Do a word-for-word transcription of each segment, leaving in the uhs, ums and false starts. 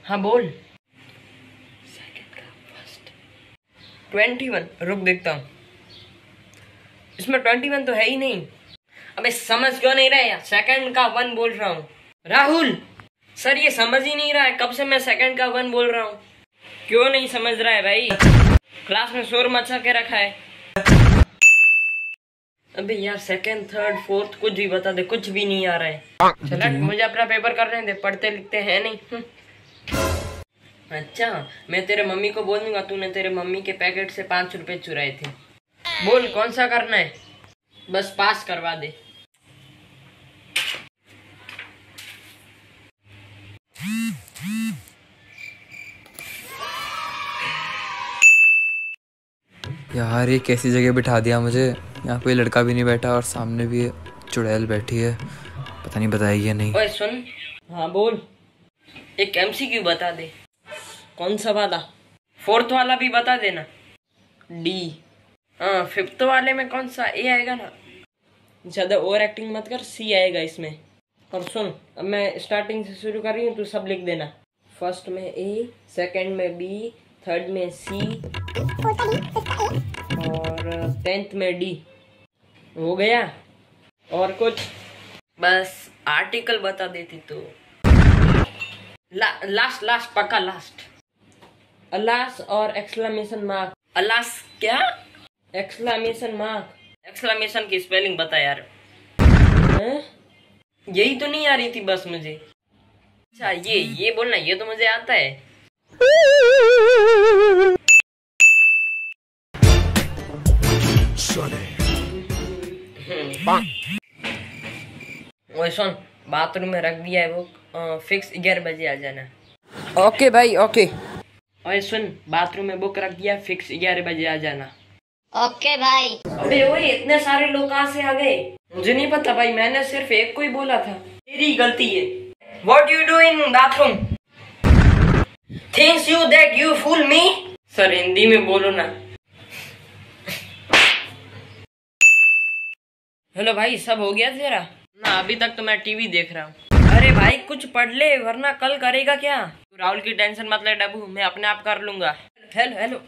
हाँ बोल। सेकंड का फर्स्ट ट्वेंटी वन। रुक देखता हूँ, इसमें ट्वेंटी वन तो है ही नहीं। अबे समझ क्यों नहीं रहा यार, सेकंड का वन बोल रहा हूँ। राहुल सर ये समझ ही नहीं रहा है, कब से मैं सेकंड का वन बोल रहा हूँ। क्यों नहीं समझ रहा है भाई, क्लास में शोर मचा के रखा है। अबे यार सेकंड थर्ड फोर्थ कुछ भी बता दे, कुछ भी नहीं आ रहा है। चल मुझे अपना पेपर करने दे, पढ़ते लिखते हैं नहीं। अच्छा मैं तेरे मम्मी को बोल दूंगा तूने तेरे मम्मी के पैकेट से पांच रुपए चुराए थे। बोल कौन सा करना है, बस पास करवा दे। यार ये कैसी जगह बिठा दिया मुझे, यहाँ कोई लड़का भी नहीं बैठा और सामने भी चुड़ैल बैठी है, पता नहीं बताएगी या नहीं। ओए सुन। हाँ बोल। एक एमसीक्यू बता दे। कौन सा वाला? फोर्थ वाला भी बता देना। डी। हाँ फिफ्थ वाले में कौन सा? ए आएगा ना, ज्यादा ओवर एक्टिंग मत कर, सी आएगा इसमें। और सुन अब मैं स्टार्टिंग से शुरू कर रही हूँ, तू सब लिख देना। फर्स्ट में ए, सेकंड में बी, थर्ड में सी और टेंथ में डी। हो गया? और कुछ? बस आर्टिकल बता देती तो। ला, लास्ट लास्ट पक्का लास्ट। अलास और एक्सक्लेमेशन मार्क। अलास क्या? Exclamation mark. एक्सक्लेमेशन की स्पेलिंग बता यार। है? यही तो नहीं आ रही थी बस मुझे। अच्छा ये ये बोलना, ये तो मुझे आता है। ओए सुन, बाथरूम में रख दिया है वो, फिक्स ग्यारह बजे आ जाना। ओके भाई ओके। ओए सुन, बाथरूम में बुक रख दिया, फिक्स ग्यारह बजे आ जाना। ओके भाई। अबे ओए इतने सारे लोग कहाँ से आ गए? मुझे नहीं पता भाई, मैंने सिर्फ एक को ही बोला था। तेरी गलती है। What you do in bathroom? Thinks you that you fool me? Sir Hindi में बोलो ना। हेलो भाई सब हो गया तेरा? ना अभी तक तो मैं टीवी देख रहा हूँ। अरे भाई कुछ पढ़ ले वरना कल करेगा क्या? तू राहुल की टेंशन मत ले डब्बू, मैं अपने आप कर लूंगा। Hello hello.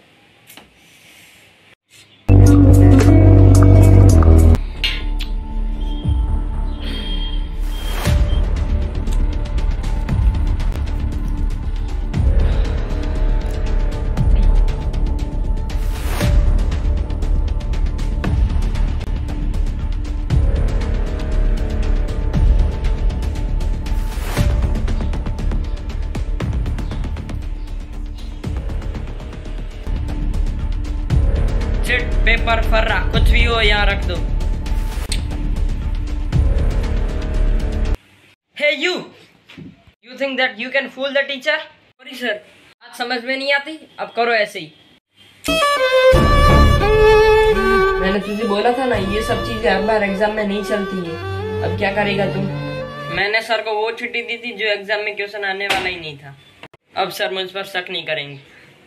चिट पेपर फर्रा कुछ भी हो यहाँ रख दो। Hey you you think that you can fool the teacher? Sorry sir, आज समझ में नहीं आती, अब करो ऐसे ही। मैंने तुझे बोला था ना ये सब चीजें हर बार एग्जाम में नहीं चलती है। अब क्या करेगा तुम? मैंने सर को वो चिट्ठी दी थी जो एग्जाम में क्वेश्चन आने वाला ही नहीं था। अब सर मुझ पर शक नहीं करेंगे।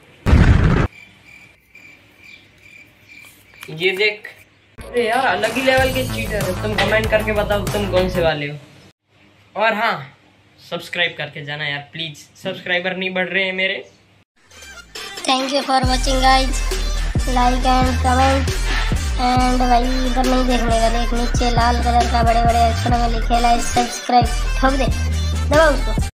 ये देख। अरे यार अलग ही लेवल के चीटर है। तुम कमेंट करके बताओ तुम कौन से वाले हो। और हाँ सब्सक्राइब करके जाना यार प्लीज, सब्सक्राइबर नहीं बढ़ रहे हैं मेरे। Thank you for watching guys, like and comment and भाई इधर नहीं देखने का, देख नीचे लाल कलर का बड़े बड़े अक्षरों में लिखे ला सब्सक्राइब, ठोक दे, दबाओ उसको।